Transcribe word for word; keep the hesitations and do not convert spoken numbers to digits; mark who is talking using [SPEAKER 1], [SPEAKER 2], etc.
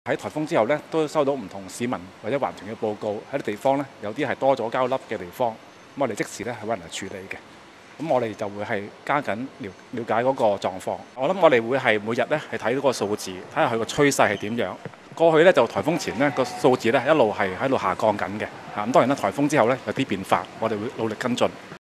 [SPEAKER 1] 喺颱風之後咧，都收到唔同市民或者環團嘅報告，喺啲地方咧有啲係多咗膠粒嘅地方，咁我哋即時咧係揾人嚟處理嘅。咁我哋就會係加緊了了解嗰個狀況。我諗我哋會係每日咧係睇到個數字，睇下佢個趨勢係點樣。過去咧就颱風前咧個數字咧一路係喺度下降緊嘅，嚇咁當然啦，颱風之後咧有啲變化，我哋會努力跟進。